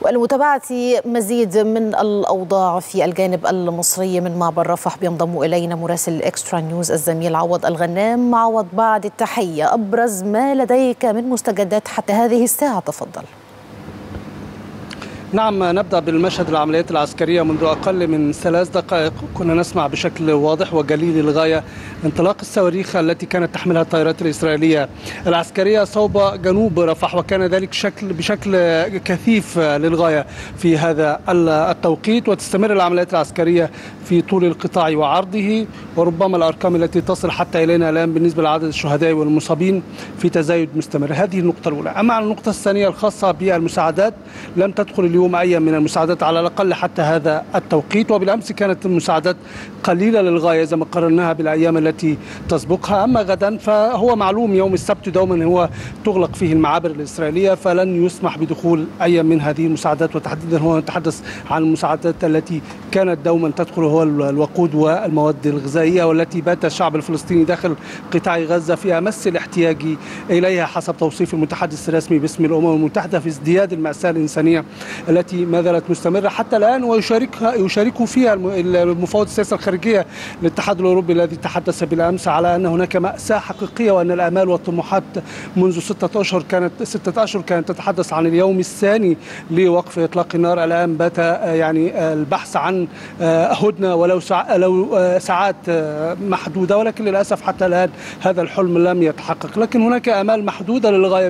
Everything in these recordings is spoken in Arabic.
ولمتابعة مزيد من الأوضاع في الجانب المصري من معبر رفح بينضم إلينا مراسل إكسترا نيوز الزميل عوض الغنام. عوض، بعد التحية، أبرز ما لديك من مستجدات حتى هذه الساعة، تفضل. نعم، نبدأ بالمشهد العمليات العسكرية. منذ أقل من 3 دقائق كنا نسمع بشكل واضح وجلي للغاية انطلاق الصواريخ التي كانت تحملها الطائرات الإسرائيلية العسكرية صوب جنوب رفح، وكان ذلك بشكل كثيف للغاية في هذا التوقيت. وتستمر العمليات العسكرية في طول القطاع وعرضه، وربما الأرقام التي تصل حتى إلينا الآن بالنسبة لعدد الشهداء والمصابين في تزايد مستمر. هذه النقطة الأولى. أما عن النقطة الثانية الخاصة بالمساعدات، لم تدخل اليوم أي من المساعدات على الأقل حتى هذا التوقيت، وبالأمس كانت المساعدات قليلة للغاية إذا ما قارناها بالأيام التي تسبقها. أما غدا فهو معلوم يوم السبت دوما هو تغلق فيه المعابر الإسرائيلية، فلن يسمح بدخول أي من هذه المساعدات، وتحديدا هو نتحدث عن المساعدات التي كانت دوما تدخل هو الوقود والمواد الغذائية، والتي بات الشعب الفلسطيني داخل قطاع غزة في أمس الاحتياج إليها حسب توصيف المتحدث الرسمي باسم الأمم المتحدة في ازدياد المأساة الإنسانية التي ما زالت مستمرة حتى الآن، ويشارك فيها المفوض السياسة الخارجية للاتحاد الأوروبي الذي تحدث بالأمس على أن هناك مأساة حقيقية، وأن الآمال والطموحات منذ 6 أشهر كانت تتحدث عن اليوم الثاني لوقف إطلاق النار. الآن بات يعني البحث عن هدنة ولو ساعات محدودة، ولكن للأسف حتى الآن هذا الحلم لم يتحقق. لكن هناك آمال محدودة للغاية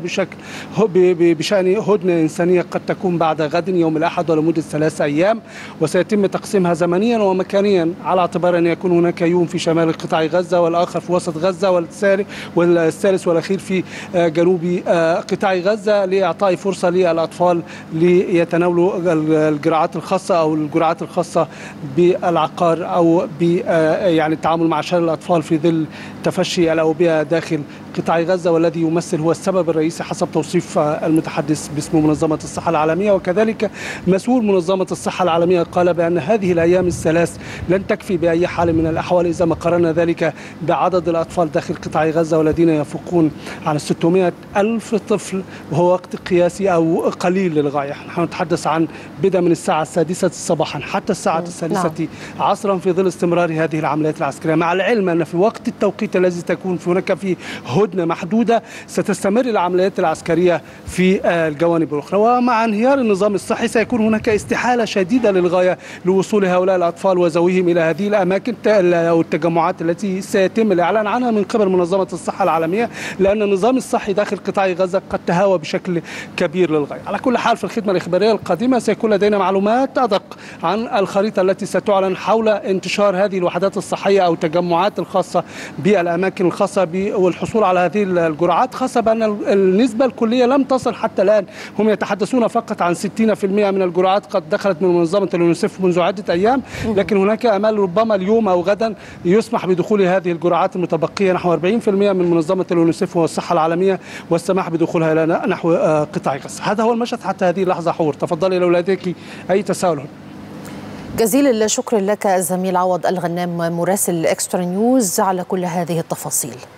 بشأن هدنة إنسانية قد تكون بعد غد يوم الأحد ولمدة 3 أيام، وسيتم تقسيمها زمنيا ومكانيا على اعتبار أن يكون هناك يوم في شمال قطاع غزة والآخر في وسط غزة والثالث والأخير في جنوب قطاع غزة، لإعطاء فرصة للأطفال ليتناولوا الجرعات الخاصة أو الجرعات الخاصة بالعقار أو يعني التعامل مع شلل الأطفال في ظل تفشي الأوبئة داخل قطاع غزة، والذي يمثل هو السبب الرئيسي حسب توصيف المتحدث باسم منظمة الصحة العالمية. وكذلك مسؤول منظمة الصحة العالمية قال بأن هذه الأيام الثلاث لن تكفي بأي حال من الأحوال إذا ما قارنا ذلك بعدد الأطفال داخل قطاع غزة والذين يفوقون عن 600 ألف طفل، وهو وقت قياسي أو قليل للغاية. نحن نتحدث عن بدء من الساعة 6 صباحا حتى الساعة 3 عصرا في ظل استمرار هذه العمليات العسكرية، مع العلم أن في وقت التوقيت الذي تكون هناك فيه هدنة محدودة ستستمر العمليات العسكرية في الجوانب الأخرى. ومع انهيار النظام الصحي سيكون هناك استحالة شديدة للغاية لوصول هؤلاء الأطفال وذويهم إلى هذه الأماكن أو التجمعات التي سيتم الإعلان عنها من قبل منظمة الصحة العالمية، لأن النظام الصحي داخل قطاع غزة قد تهاوى بشكل كبير للغاية. على كل حال في الخدمة الإخبارية القادمة سيكون لدينا معلومات أدق عن الخريطة التي ستعلن حول انتشار هذه الوحدات الصحية أو التجمعات الخاصة بالأماكن الخاصة والحصول على هذه الجرعات، خاصة بأن النسبة الكلية لم تصل حتى الآن. هم يتحدثون فقط عن 60% من الجرعات قد دخلت من منظمة اليونيسف منذ عدة أيام، لكن هناك أمال ربما اليوم أو غدا يسمح بدخول هذه الجرعات المتبقية نحو 40% من منظمة اليونيسف والصحة العالمية، والسماح بدخولها إلى نحو قطاع غزة. هذا هو المشهد حتى هذه اللحظة. حور، تفضلي لو لديك أي تساؤل. جزيل الشكر لك الزميل عوض الغنام مراسل إكسترا نيوز على كل هذه التفاصيل.